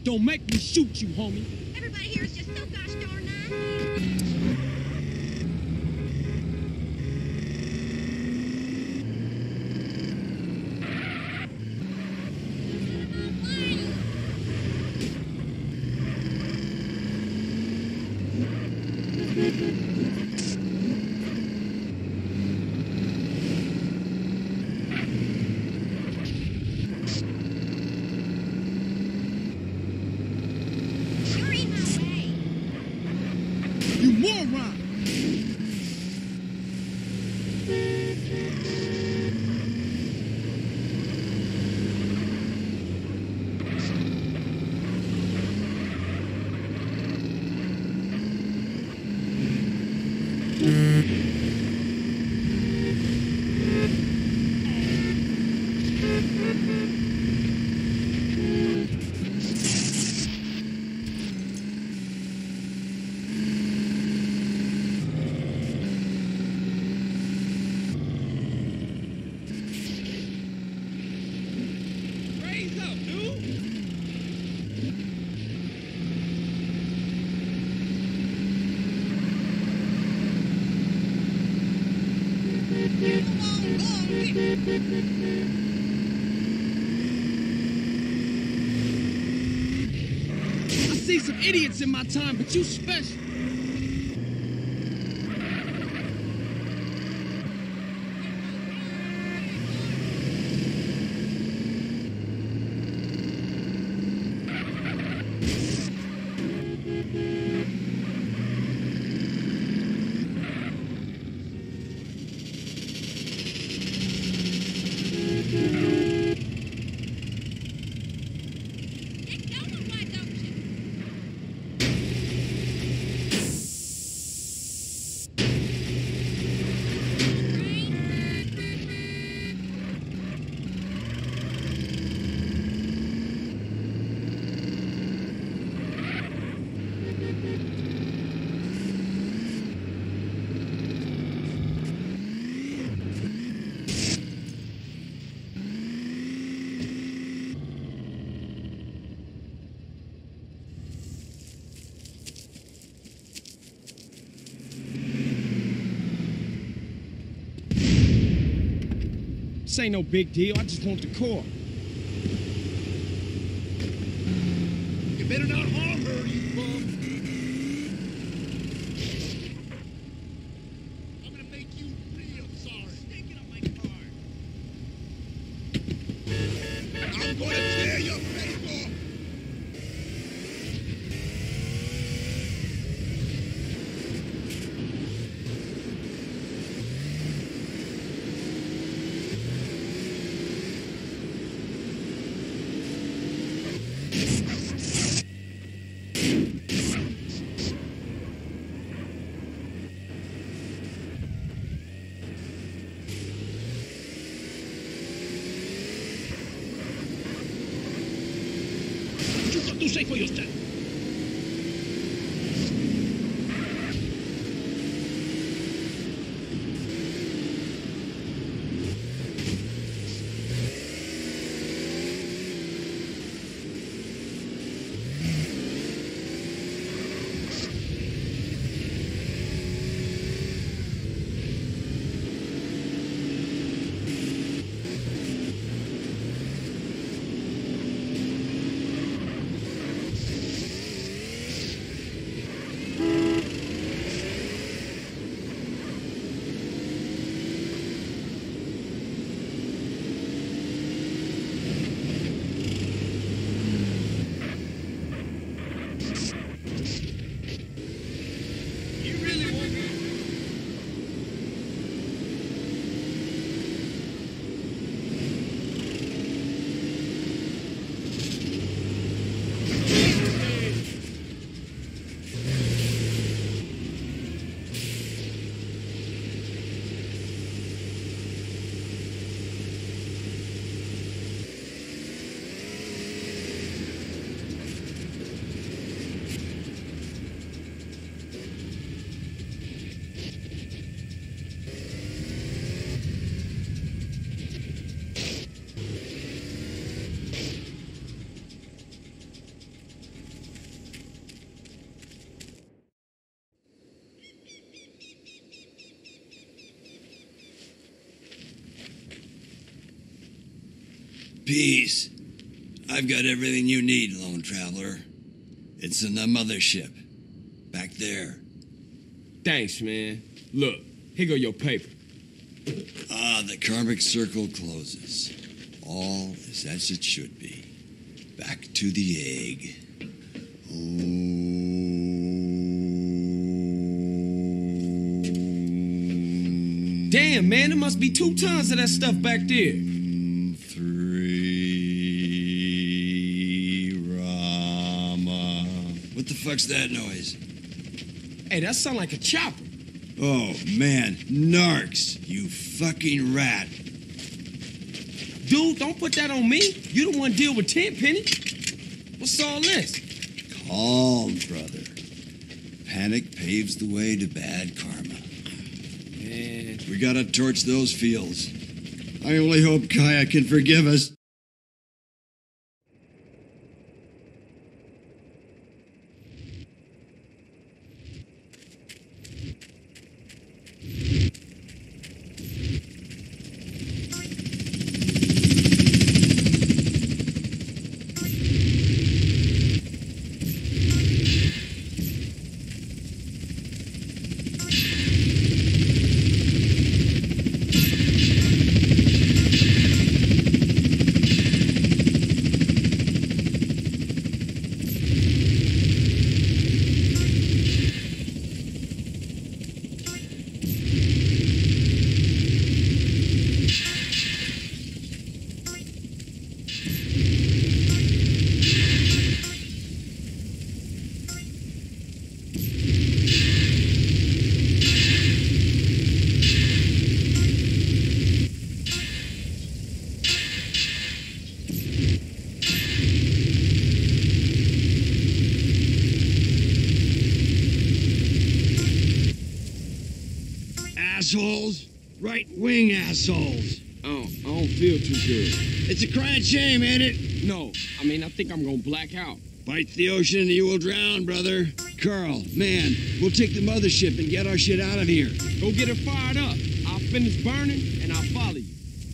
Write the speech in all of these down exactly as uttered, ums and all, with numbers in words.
Don't make me shoot you, homie. Everybody here is just so gosh darn nice. I see some idiots in my time, but you special. This ain't no big deal. I just want the core. You better not harm her, you bum. I'm gonna make you real sorry. Take it on my car. I'm gonna tear your face off. You say for yourself. Peace. I've got everything you need, lone traveler. It's in the mothership. Back there. Thanks, man. Look, here go your paper. Ah, the karmic circle closes. All is as it should be. Back to the egg. Damn, man, there must be two tons of that stuff back there. Three, Rama. What the fuck's that noise? Hey, that sound like a chopper. Oh, man, narcs, you fucking rat. Dude, don't put that on me. You the one deal with Tenpenny. What's all this? Calm, brother. Panic paves the way to bad karma. Man. We gotta torch those fields. I only hope Kaya can forgive us. Assholes. Right-wing assholes. Oh, I don't feel too good. It's a crying shame, ain't it? No, I mean, I think I'm gonna black out. Fight the ocean and you will drown, brother. Carl, man, we'll take the mothership and get our shit out of here. Go get it fired up. I'll finish burning, and I'll follow you.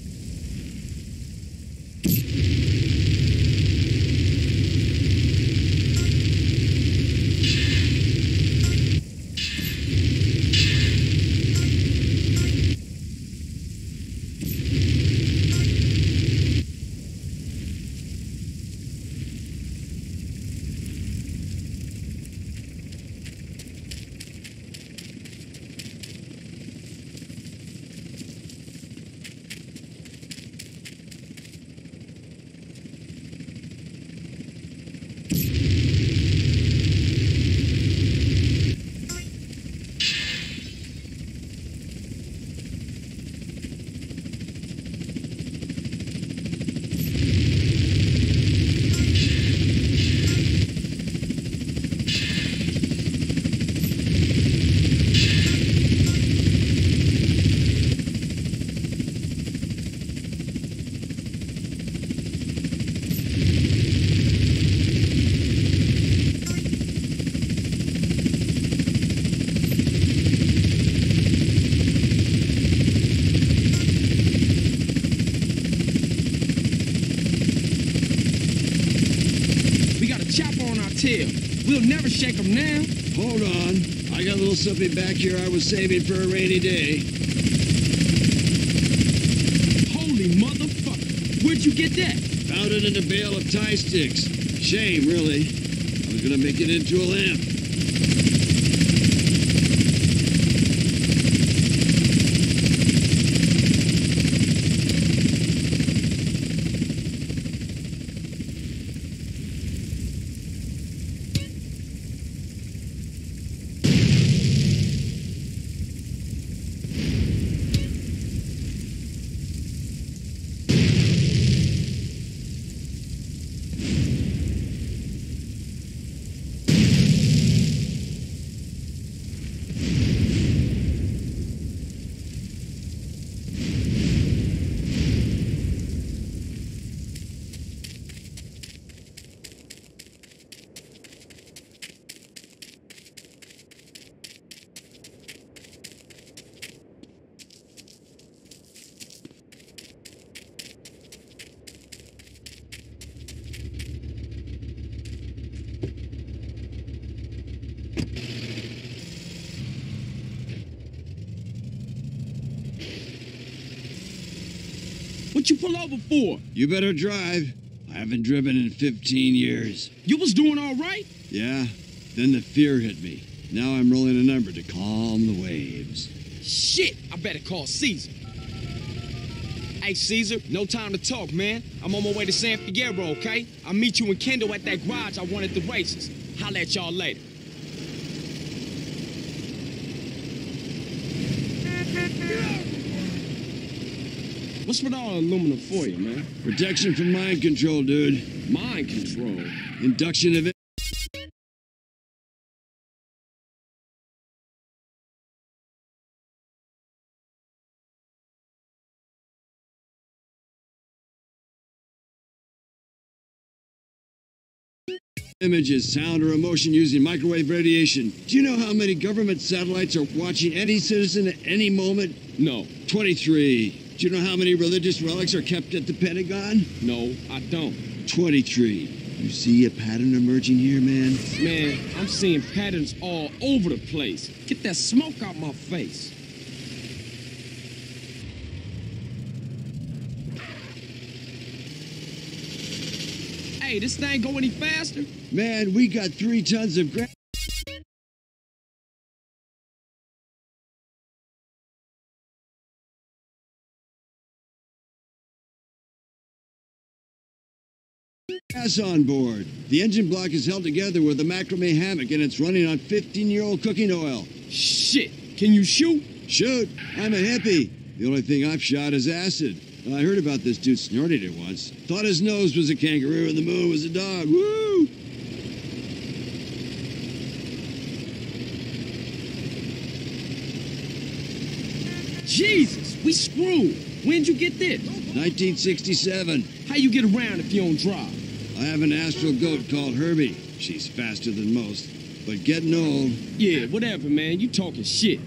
Tail. We'll never shake them now. Hold on. I got a little something back here I was saving for a rainy day. Holy motherfucker. Where'd you get that? Found it in a bale of tie sticks. Shame, really. I was gonna make it into a lamp. What you pull over for? You better drive. I haven't driven in fifteen years. You was doing all right? Yeah, then the fear hit me. Now I'm rolling a number to calm the waves. Shit, I better call Caesar. Hey, Caesar, no time to talk, man. I'm on my way to San Fierro, okay? I'll meet you and Kendall at that garage I won at the races. Holla at y'all later. What's with all the aluminum for you, man? Protection from mind control, dude. Mind control. Induction of... images, sound, or emotion using microwave radiation. Do you know how many government satellites are watching any citizen at any moment? No. twenty-three. Do you know how many religious relics are kept at the Pentagon? No, I don't. twenty-three. You see a pattern emerging here, man? Man, I'm seeing patterns all over the place. Get that smoke out my face. Hey, this thing go any faster? Man, we got three tons of gra- gas on board. The engine block is held together with a macrame hammock and it's running on fifteen-year-old cooking oil. Shit, can you shoot? Shoot, I'm a hippie. The only thing I've shot is acid. I heard about this dude snorted it once. Thought his nose was a kangaroo and the moon was a dog. Woo! Jesus, we screwed. When'd you get this? nineteen sixty-seven. How you get around if you don't drive? I have an astral goat called Herbie. She's faster than most, but getting old. Yeah, whatever, man. You talking shit.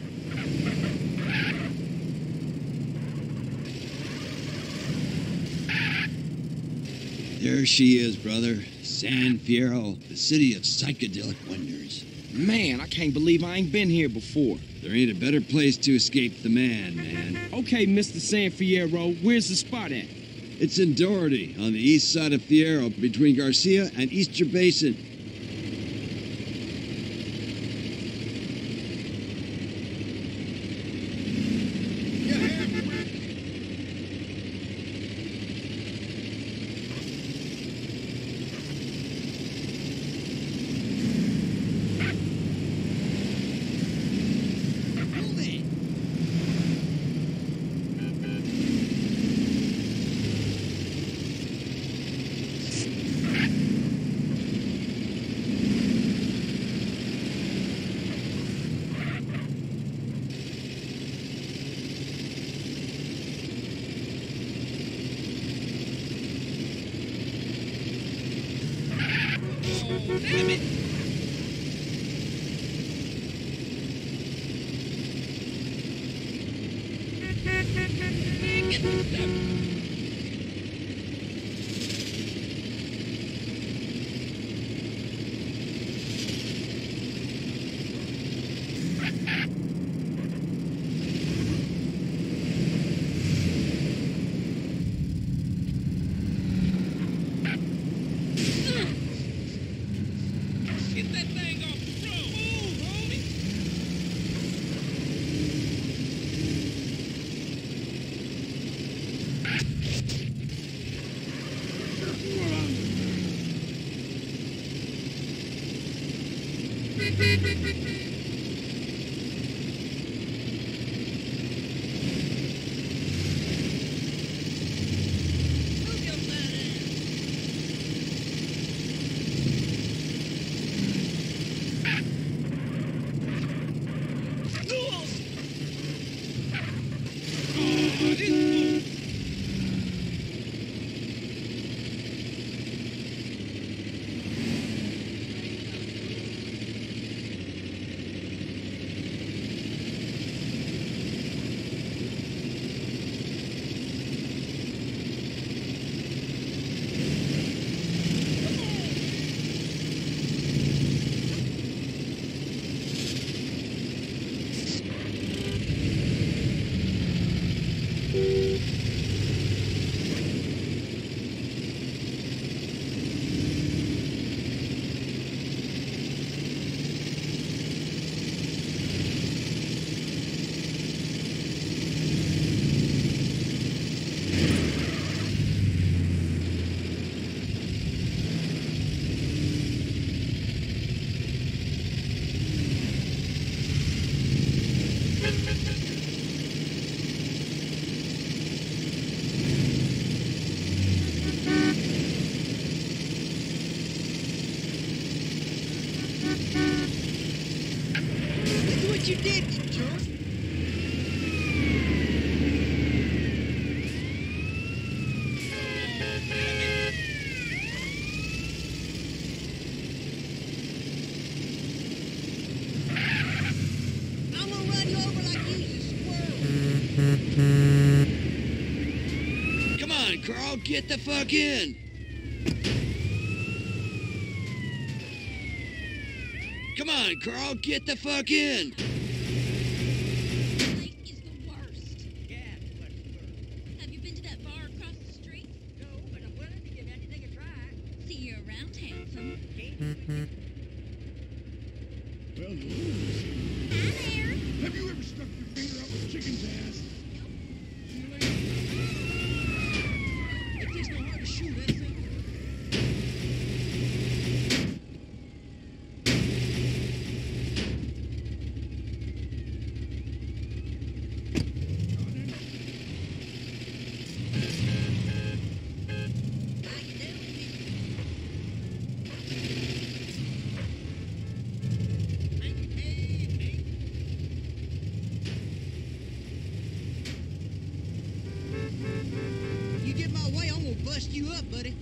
There she is, brother. San Fierro, the city of psychedelic wonders. Man, I can't believe I ain't been here before. There ain't a better place to escape the man, man. Okay, Mister San Fierro, where's the spot at? It's in Doherty, on the east side of Fierro, between Garcia and Easter Basin. Damn it! Get that thing off the road! Move, homie! Move your fat ass. Oh, this fool! Look what you did, you jerk. I'm gonna run you over like you was a squirrel. Come on, Carl, get the fuck in. Come on, Carl, get the fuck in. This place is the worst. Yeah, what's worse? Have you been to that bar across the street? No, but I'm willing to give anything a try. See you around, handsome. Okay? Well, Hi there. have you ever stuck your finger up a chicken's ass? It takes no heart to shoot that thing. How you doing, mister? Hey, hey. You get my way, I'm gonna bust you up, buddy.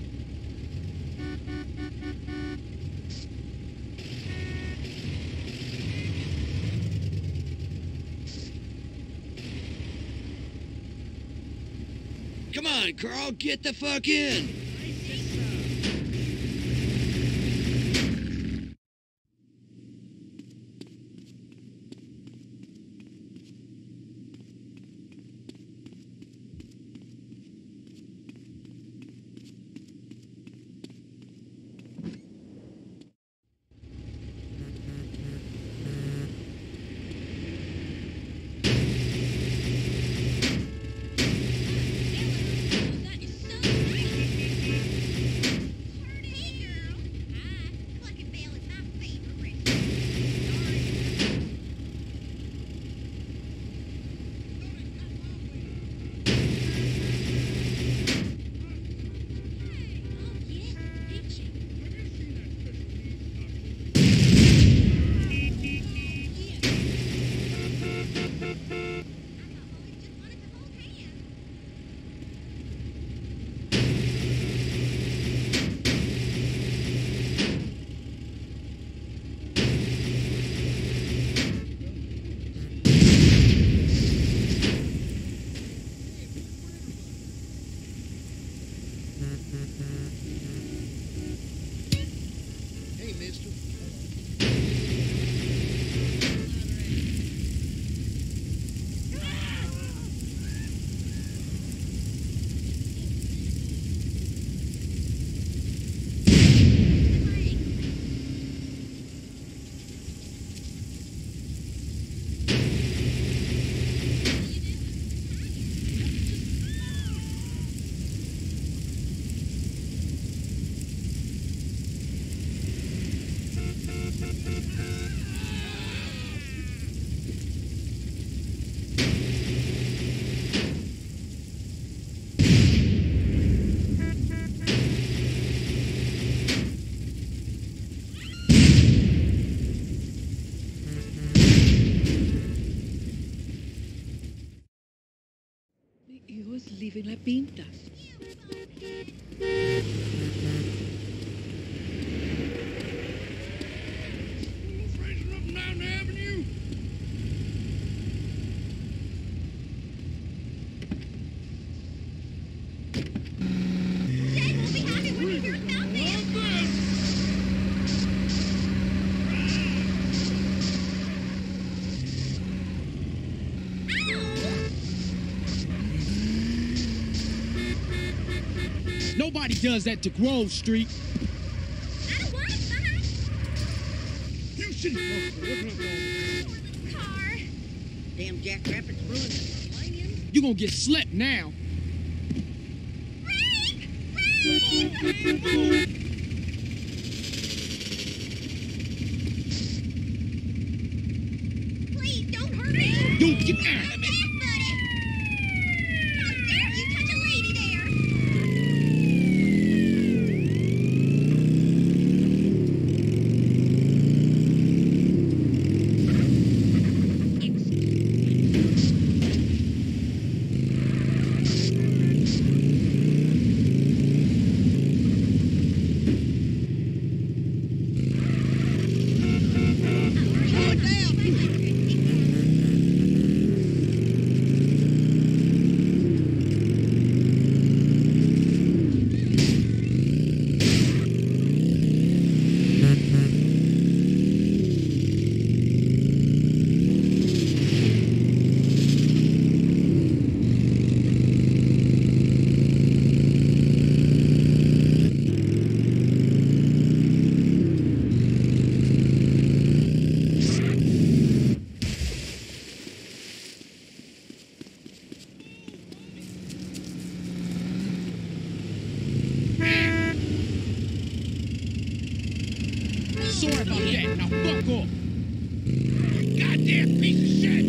Come on, Carl, get the fuck in. That is so great. Hey, girl. Hi. Clucking Bell is my favorite restaurant. Hey, oh yes, it's peachy. Hey, mister. Mi hijo es living la pinta. Wolf racing up and down the avenue. Dad will be happy when he hears about this. Love this. Nobody does that to Grove Street. I don't want it, Mama. You should know. Looking up all Poor little car. Damn jackrabbits ruined the millennium. You gonna get slept now. Please don't hurt me. You'll You, Back, buddy! How dare you touch a lady there? Sorry about that. Now fuck off. Goddamn piece of shit!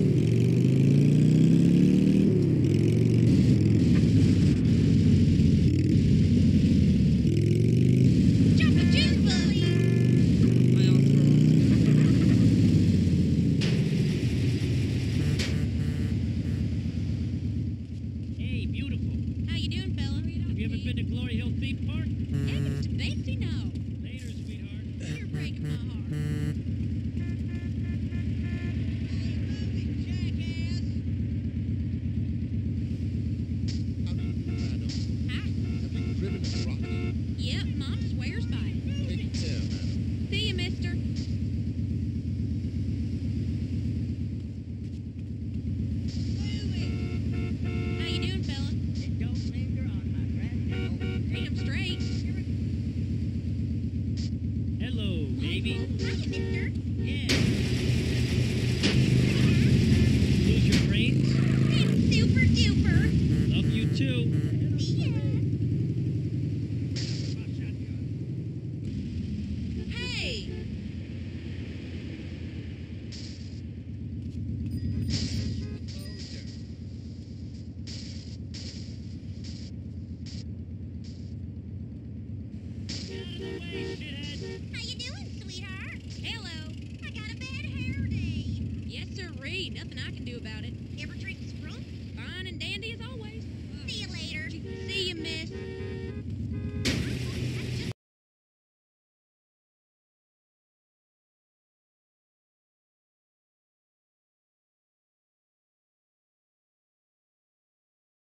Jump a June bully! Hey, beautiful. How you doing, fella? Have you ever been to Glory Hill Theme Park? Heavens to Betsy, no. Later, sweetheart. You're breaking my heart. Hi. Have you driven a Rocky? Yep, Mom swears by it. Take care, madam. See you, mister. How you doing, fella? Don't linger on my friend. Read 'em straight. Hello, baby. Hiya, mister. Yeah. Lose your brains? I'm super duper. Love you too. See ya. Hey! Get out of the way, shithead. How you doing, sweetheart? Hello. I got a bad hair day. Yes, sirree. Nothing I can do about it. Ever drink